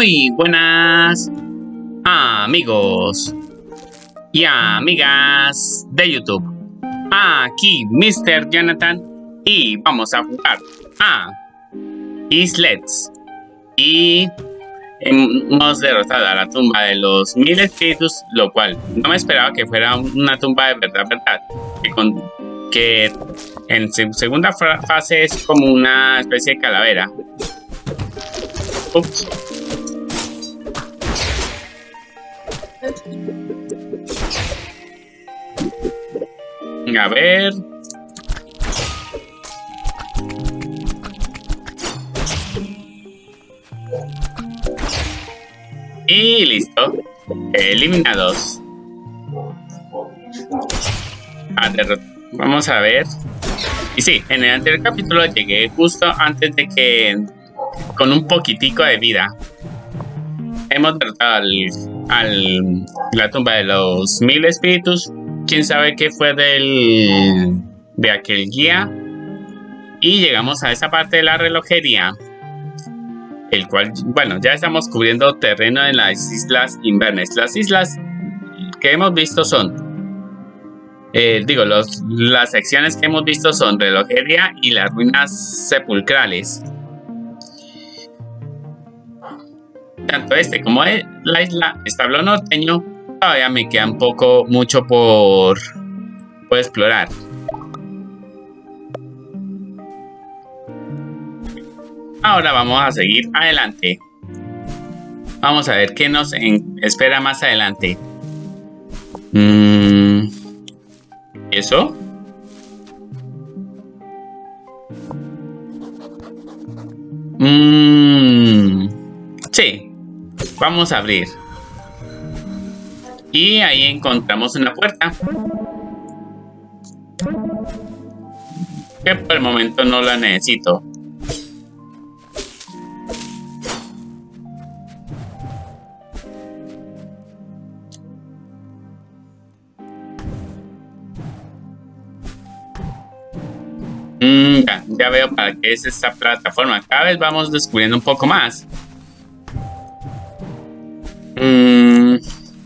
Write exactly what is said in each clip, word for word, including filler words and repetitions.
Muy buenas amigos y amigas de YouTube. Aquí mister Jonathan y vamos a jugar a Islets. Y hemos derrotado a la tumba de los mil espíritus, lo cual no me esperaba que fuera una tumba de verdad, verdad. Que, con, que en segunda fase es como una especie de calavera. Ups. A ver. Y listo. Eliminados. Ah, vamos a ver. Y sí, en el anterior capítulo llegué justo antes de que, con un poquitico de vida, hemos derrotado al, al la tumba de los mil espíritus. Quién sabe qué fue del de aquel guía. Y llegamos a esa parte de la relojería, el cual, bueno, ya estamos cubriendo terreno en las islas Inverness. Las islas que hemos visto son Eh, digo, los, las secciones que hemos visto son relojería y las ruinas sepulcrales. Tanto este como el, la isla establo norteño, todavía me queda un poco, mucho por, por explorar. Ahora vamos a seguir adelante. Vamos a ver qué nos en, espera más adelante. Mmm... ¿Eso? Mmm. Sí. Vamos a abrir. Y ahí encontramos una puerta. Que por el momento no la necesito. Mm, ya, ya veo para qué es esta plataforma. Cada vez vamos descubriendo un poco más. Mm.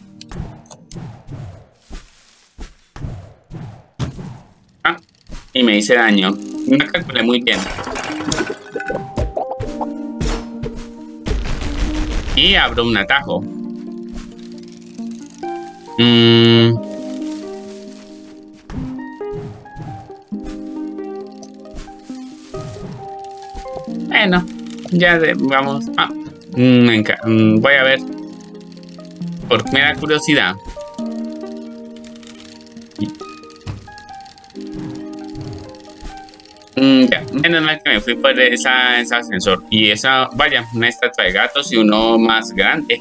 Ah, y me hice daño. No calculé muy bien. Y abro un atajo. Mmm. Bueno, ya de, vamos. Ah, mm, mm, voy a ver. Por mera curiosidad. Mm, ya, menos mal que me fui por esa, ese ascensor. Y esa, vaya, una estatua de gatos y uno más grande.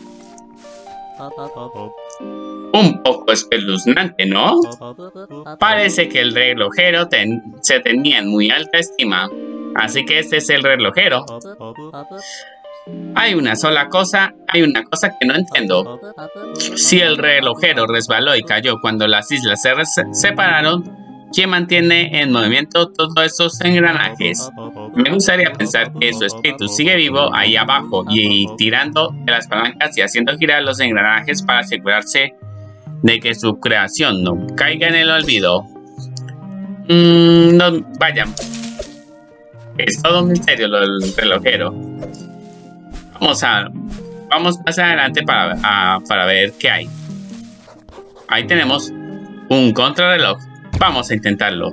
Un poco espeluznante, ¿no? Parece que el relojero ten, se tenía en muy alta estima. Así que este es el relojero. Hay una sola cosa, hay una cosa que no entiendo. Si el relojero resbaló y cayó cuando las islas se separaron, ¿quién mantiene en movimiento todos estos engranajes? Me gustaría pensar que su espíritu sigue vivo ahí abajo y tirando de las palancas y haciendo girar los engranajes para asegurarse de que su creación no caiga en el olvido. Mm, no, vayan. Es todo un misterio lo del relojero. Vamos a... Vamos más adelante para, a, para ver qué hay. Ahí tenemos un contrarreloj. Vamos a intentarlo.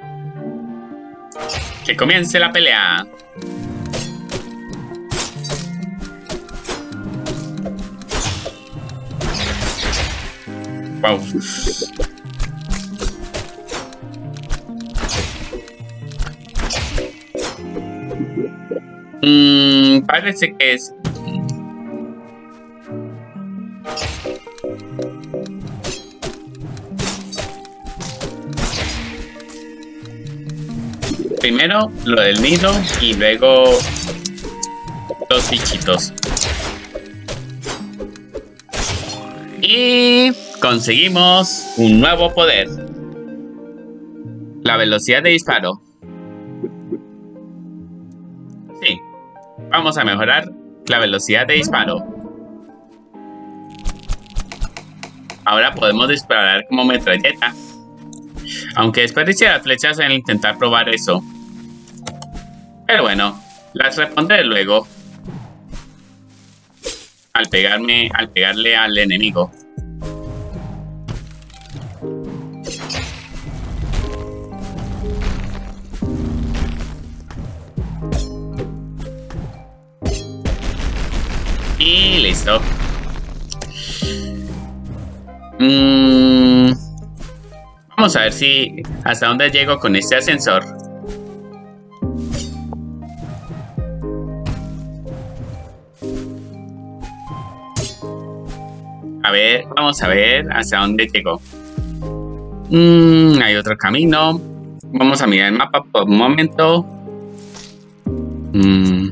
Que comience la pelea. Wow. Mm, parece que es... Primero lo del nido y luego los bichitos. Y conseguimos un nuevo poder. La velocidad de disparo. Sí. Vamos a mejorar la velocidad de disparo. Ahora podemos disparar como metralleta. Aunque desperdicie las flechas en intentar probar eso. Pero bueno, las responderé luego. Al pegarme, al pegarle al enemigo. Y listo. Mm, vamos a ver si hasta dónde llego con este ascensor. A ver, vamos a ver hasta dónde llego. Mm, hay otro camino. Vamos a mirar el mapa por un momento. Mm.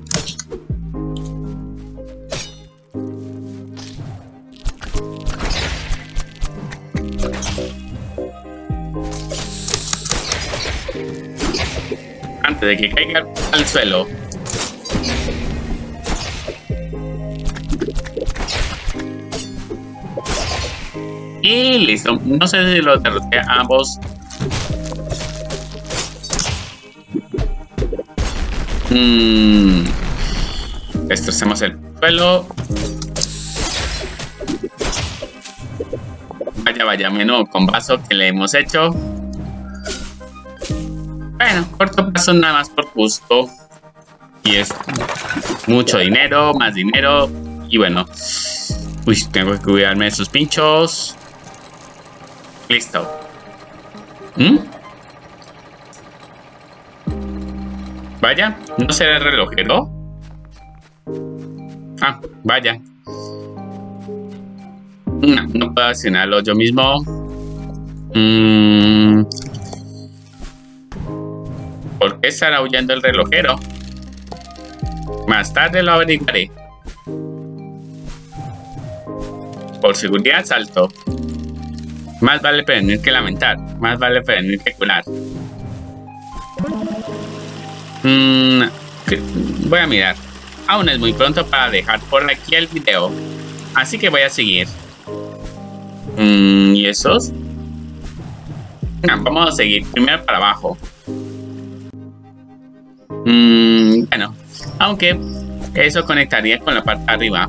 Antes de que caiga al suelo. Y listo. No sé si los derroté a ambos. Mm. Destrocemos el suelo. Vaya, vaya, menudo combazo que le hemos hecho. Bueno, corto paso nada más por gusto. Y es mucho dinero, más dinero. Y bueno. Uy, tengo que cuidarme de sus pinchos. Listo. ¿Mm? Vaya, ¿no será el relojero? Ah, vaya. No, no puedo accionarlo yo mismo. Mm. ¿Por qué estará huyendo el relojero? Más tarde lo averiguaré. Por seguridad salto. Más vale prevenir que lamentar. Más vale prevenir que curar. Mm, voy a mirar. Aún es muy pronto para dejar por aquí el video. Así que voy a seguir. Mm, ¿Y esos? No, vamos a seguir primero para abajo. Mm, bueno, aunque eso conectaría con la parte de arriba.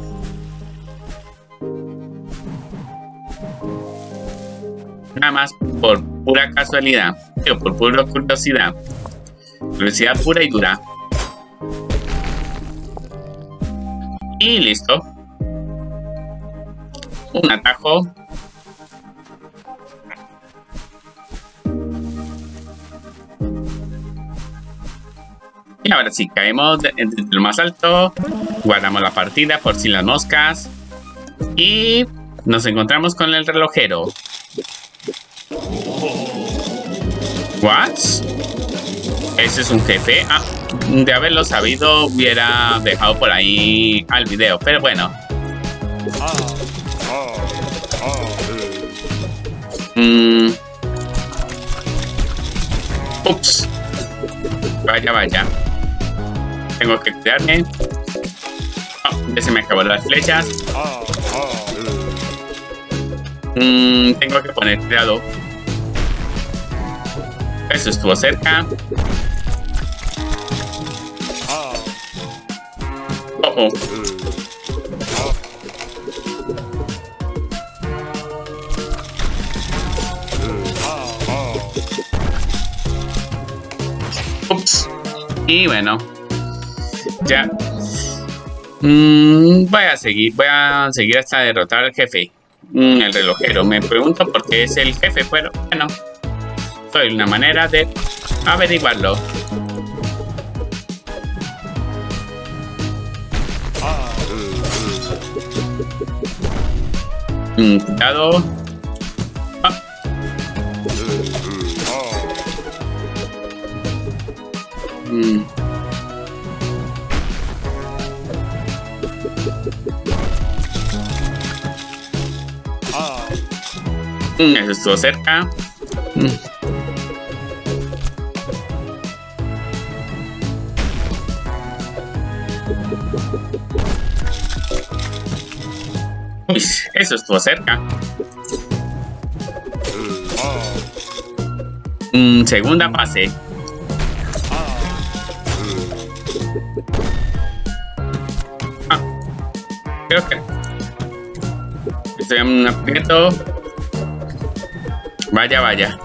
Nada más por pura casualidad, o por pura curiosidad. Curiosidad pura y dura. Y listo. Un atajo. Y ahora sí, caemos desde lo más alto. Guardamos la partida por si las moscas. Y nos encontramos con el relojero. ¿What? ¿Ese es un jefe? Ah, de haberlo sabido hubiera dejado por ahí al video, pero bueno. Mm. Ups. Vaya, vaya. Tengo que cuidarme. Oh, ya se me acabaron las flechas. Mm, tengo que poner cuidado. Eso estuvo cerca. Oh, oh. Ups. Y bueno. Ya. Mm, voy a seguir. Voy a seguir hasta derrotar al jefe. Mm, el relojero. Me pregunto por qué es el jefe, pero bueno. Soy una manera de averiguarlo. Mm, cuidado. Ah. Mm. Mm, eso estuvo cerca. Mm. Uy, eso estuvo cerca. Mm, segunda fase. Ah, creo que estoy en un aprieto. Vaya, vaya.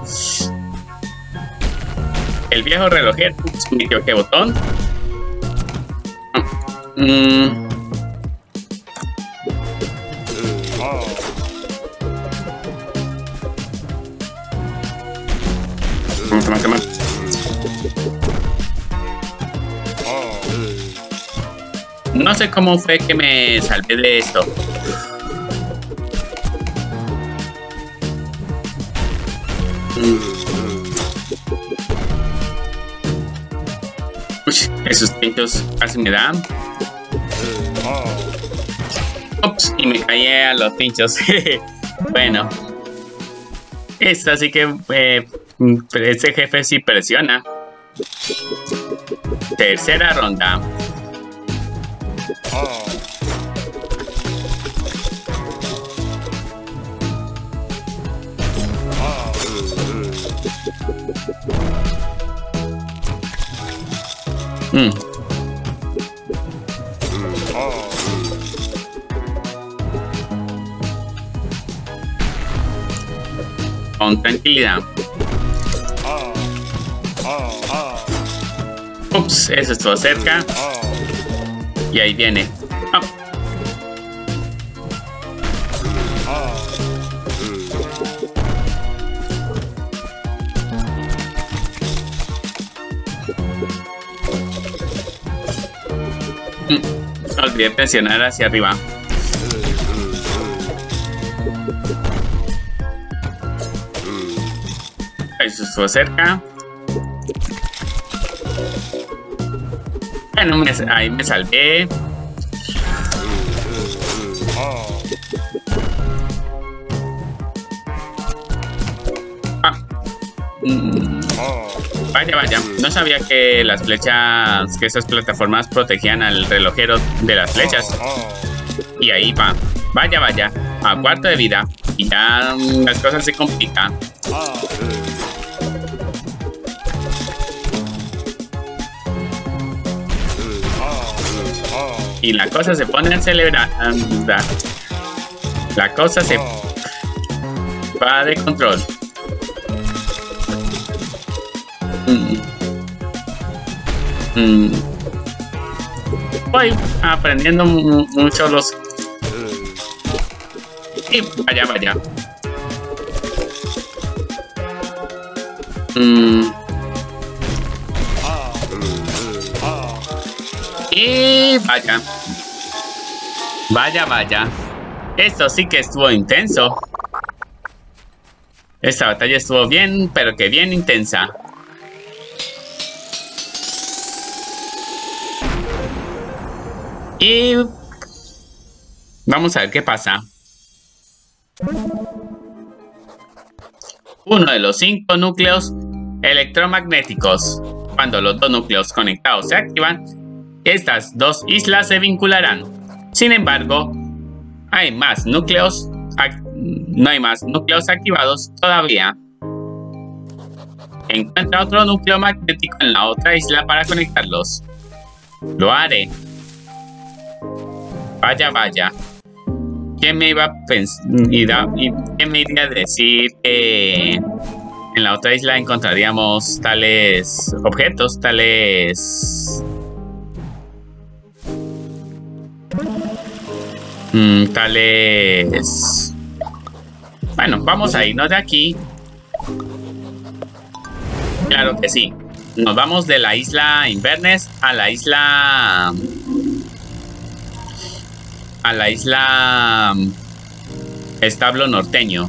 El viejo relojero. Me equivoqué botón. Mm. Toma, toma, toma. No sé cómo fue que me salvé de esto. Mm. Uy, esos pinchos casi me dan. Ups, y me caí a los pinchos. Bueno. Esta sí que eh, este jefe sí presiona. Tercera ronda. Mm. Con tranquilidad. Ups, eso estuvo cerca. Y ahí viene. Oh. Mm. Olvidé presionar hacia arriba. Eso estuvo cerca. Bueno, me, ahí me salvé. Ah. Mm. Vaya, vaya. No sabía que las flechas, que esas plataformas protegían al relojero de las flechas. Y ahí va. Vaya, vaya. A cuarto de vida. Y ya um, las cosas se complican. Y la cosa se pone a celebrar. La cosa se va de control. Mm. Mm. Voy aprendiendo mucho los... Y vaya, vaya. Mm. Y vaya. Vaya, vaya. Esto sí que estuvo intenso. Esta batalla estuvo bien, pero que bien intensa. Y vamos a ver qué pasa. Uno de los cinco núcleos electromagnéticos. Cuando los dos núcleos conectados se activan, estas dos islas se vincularán. Sin embargo, hay más núcleos, no hay más núcleos activados todavía. Encuentra otro núcleo magnético en la otra isla para conectarlos. Lo haré. Vaya, vaya. ¿Quién me iba a pensar? ¿Quién me iría a decir que en la otra isla encontraríamos tales objetos, tales... Mm, tales... Bueno, vamos a irnos de aquí. Claro que sí. Nos vamos de la isla Inverness a la isla... A la isla... Establo Norteño.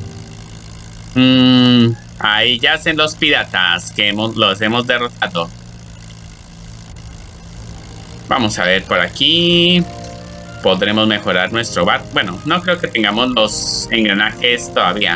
Mm, ahí yacen los piratas que hemos, los hemos derrotado. Vamos a ver por aquí. Podremos mejorar nuestro barco. Bueno, no creo que tengamos los engranajes todavía.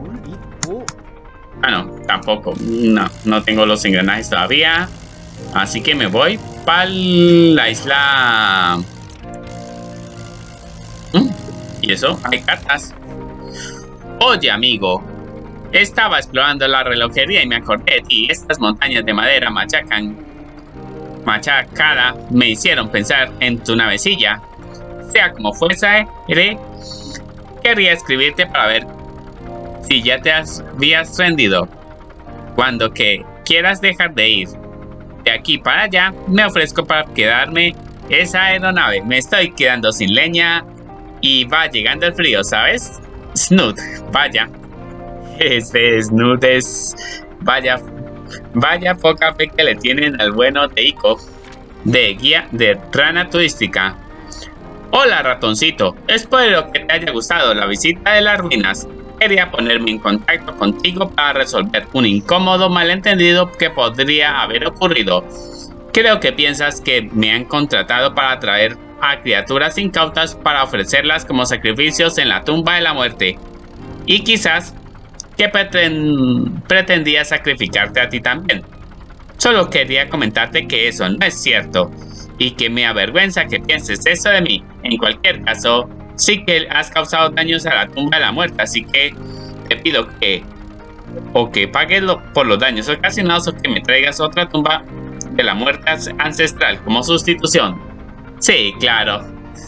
Ah, no, tampoco. No, no tengo los engranajes todavía. Así que me voy para la isla... ¿Mm? ¿Y eso? Hay cartas. Oye, amigo. Estaba explorando la relojería y me acordé de ti. Estas montañas de madera machacan, machacada me hicieron pensar en tu navecilla. Sea como fuese, quería escribirte para ver si ya te has, habías rendido. Cuando que quieras dejar de ir de aquí para allá, me ofrezco para quedarme esa aeronave. Me estoy quedando sin leña y va llegando el frío, ¿sabes? Snoot, vaya. Ese Snoot es... Vaya... Vaya poca fe que le tienen al bueno de Ico, de guía de rana turística. Hola, ratoncito. Espero que te haya gustado la visita de las ruinas. Quería ponerme en contacto contigo para resolver un incómodo malentendido que podría haber ocurrido. Creo que piensas que me han contratado para traer a criaturas incautas para ofrecerlas como sacrificios en la tumba de la muerte. Y quizás que pretend, pretendía sacrificarte a ti también. Solo quería comentarte que eso no es cierto y que me avergüenza que pienses eso de mí. En cualquier caso, sí que has causado daños a la tumba de la muerte, así que te pido que o que pagues lo, por los daños ocasionados o que me traigas otra tumba de la muerte ancestral como sustitución. Sí, claro.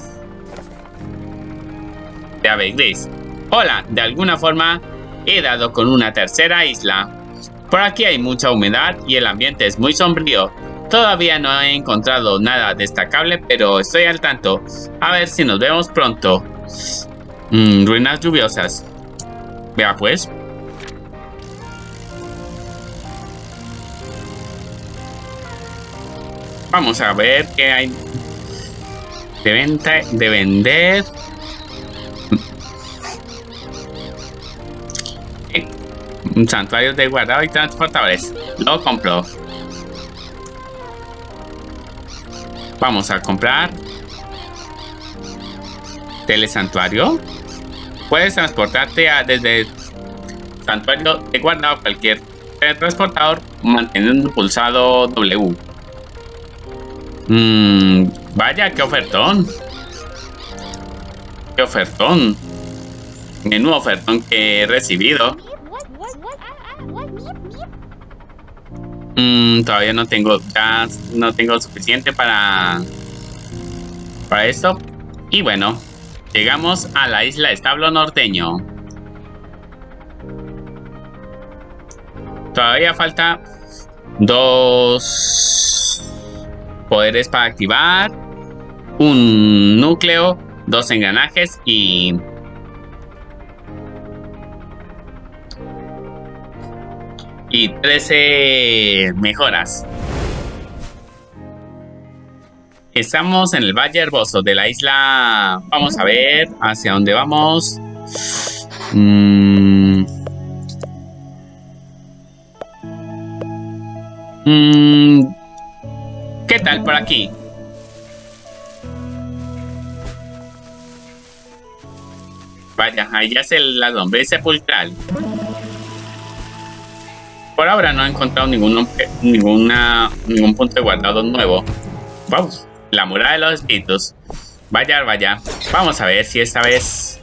De Ave Gris. Hola, de alguna forma he dado con una tercera isla. Por aquí hay mucha humedad y el ambiente es muy sombrío. Todavía no he encontrado nada destacable, pero estoy al tanto. A ver si nos vemos pronto. Mm, ruinas lluviosas. Vea pues. Vamos a ver qué hay de venta, de vender. Un santuario de guardado y transportadores. Lo compro. Vamos a comprar. Telesantuario. Puedes transportarte a, desde santuario de guardado a cualquier teletransportador manteniendo pulsado W. Mm, vaya, qué ofertón. Qué ofertón. Menudo ofertón que he recibido. Mm, todavía no tengo gas, no tengo suficiente para para esto. Y bueno, llegamos a la isla Establo Norteño. Todavía falta dos poderes para activar, un núcleo, dos engranajes y y trece mejoras. Estamos en el Valle Herboso de la isla. Vamos a ver hacia dónde vamos. Mm. Mm. ¿Qué tal por aquí? Vaya, ahí ya es el, la lombriz sepulcral. Por ahora no he encontrado ningún, ninguna, ningún punto de guardado nuevo. Vamos, la muralla de los espíritus. Vaya, vaya. Vamos a ver si esta vez...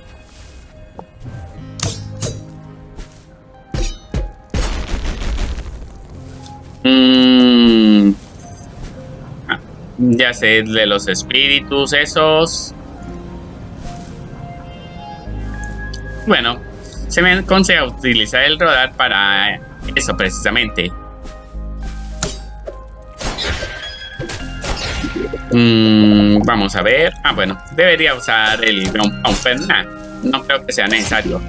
Mm... Ah, ya sé, de los espíritus esos. Bueno, se me aconseja utilizar el rodar para... eso precisamente. Mm, vamos a ver. Ah, bueno. Debería usar el Ground Pumper. Nah, no creo que sea necesario.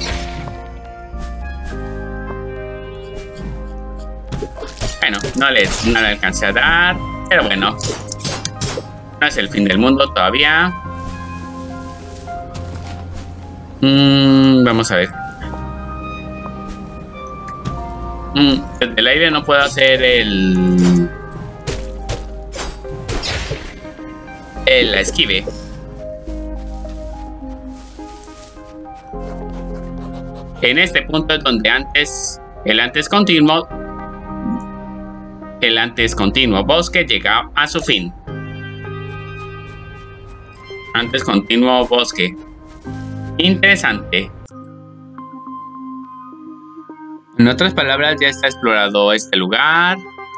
Bueno, no le, no le alcancé a dar. Pero bueno. No es el fin del mundo todavía. Mm, vamos a ver. Mm, desde el aire no puedo hacer el... el la esquive. En este punto es donde antes el antes continuo el antes continuo bosque llega a su fin. Antes continuo bosque. Interesante. En otras palabras, ya está explorado este lugar.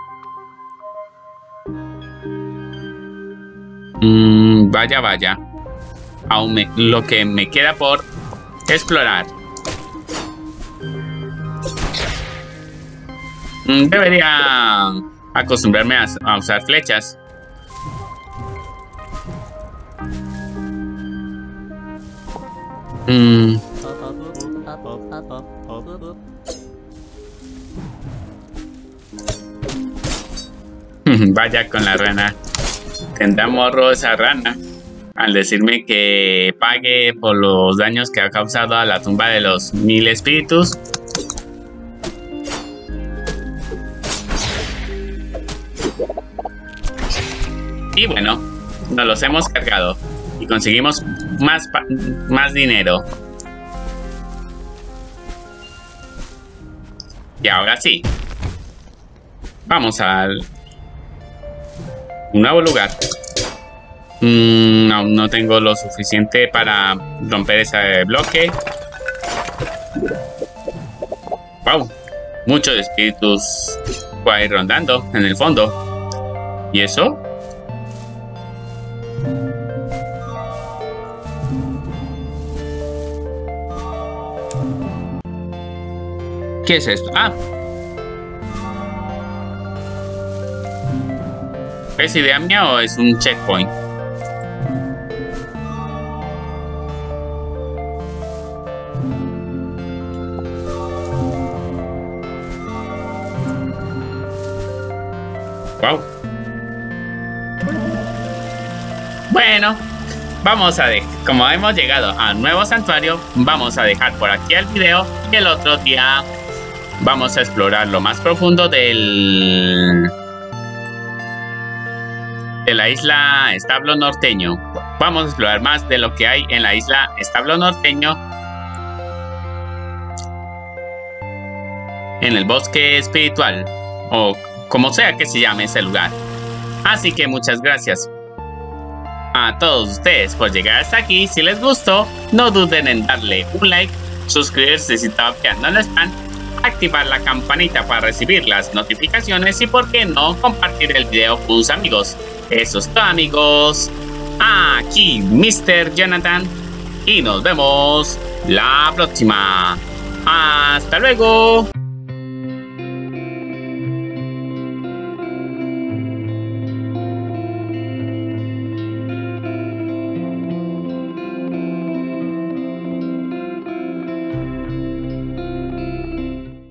Mm, vaya, vaya. Aún me, lo que me queda por explorar. Mm, debería acostumbrarme a, a usar flechas. Mm. Vaya con la rana. Tendrá morro esa rana al decirme que pague por los daños que ha causado a la tumba de los mil espíritus. Y bueno, nos los hemos cargado y conseguimos más, más dinero. Y ahora sí, vamos al un nuevo lugar. Mm, aún no tengo lo suficiente para romper ese bloque. Wow, muchos espíritus por ahí rondando en el fondo. ¿Y eso? ¿Qué es esto? Ah. ¿Es idea mía o es un checkpoint? Wow. Bueno, vamos a dejar, como hemos llegado a un nuevo santuario, vamos a dejar por aquí el video y el otro día vamos a explorar lo más profundo del de la isla Establo Norteño. Vamos a explorar más de lo que hay en la isla Establo Norteño, en el bosque espiritual, o como sea que se llame ese lugar. Así que muchas gracias a todos ustedes por llegar hasta aquí. Si les gustó, no duden en darle un like, suscribirse si todavía no lo están, activar la campanita para recibir las notificaciones y, por qué no, compartir el video con sus amigos. Eso es todo, amigos. Aquí mister Jonathan y nos vemos la próxima. Hasta luego.